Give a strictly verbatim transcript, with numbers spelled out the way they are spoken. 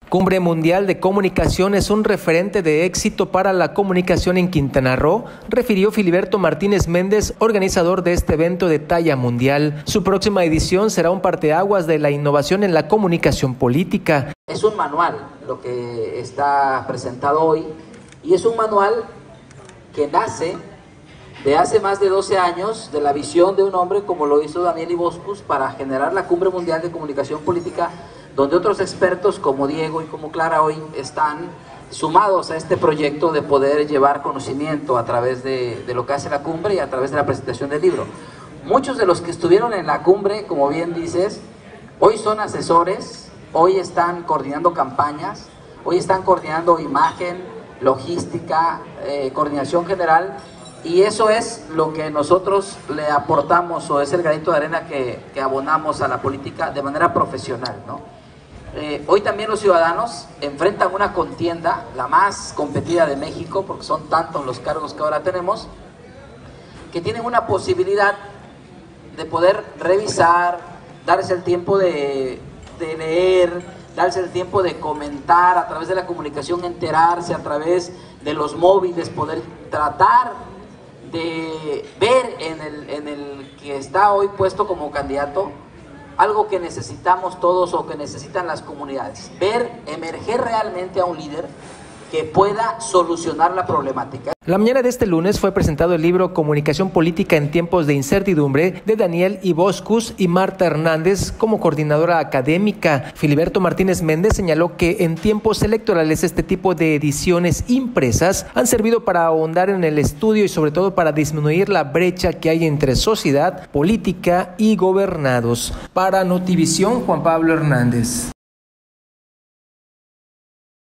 Cumbre Mundial de Comunicación es un referente de éxito para la comunicación en Quintana Roo, refirió Filiberto Martínez Méndez, organizador de este evento de talla mundial. Su próxima edición será un parteaguas de la innovación en la comunicación política. Es un manual lo que está presentado hoy y es un manual que nace de hace más de doce años de la visión de un hombre como lo hizo Daniel Iboscus para generar la Cumbre Mundial de Comunicación Política, donde otros expertos como Diego y como Clara hoy están sumados a este proyecto de poder llevar conocimiento a través de, de lo que hace la cumbre y a través de la presentación del libro. Muchos de los que estuvieron en la cumbre, como bien dices, hoy son asesores, hoy están coordinando campañas, hoy están coordinando imagen, logística, eh, coordinación general, y eso es lo que nosotros le aportamos, o es el granito de arena que, que abonamos a la política de manera profesional, ¿no? Eh, hoy también los ciudadanos enfrentan una contienda, la más competida de México, porque son tantos los cargos que ahora tenemos, que tienen una posibilidad de poder revisar, darse el tiempo de, de leer, darse el tiempo de comentar, a través de la comunicación enterarse, a través de los móviles, poder tratar de ver en el, en el que está hoy puesto como candidato algo que necesitamos todos o que necesitan las comunidades, ver emerger realmente a un líder que pueda solucionar la problemática. La mañana de este lunes fue presentado el libro Comunicación Política en Tiempos de Incertidumbre de Daniel Iboscus y Marta Hernández como coordinadora académica. Filiberto Martínez Méndez señaló que en tiempos electorales este tipo de ediciones impresas han servido para ahondar en el estudio y sobre todo para disminuir la brecha que hay entre sociedad, política y gobernados. Para Notivisión, Juan Pablo Hernández.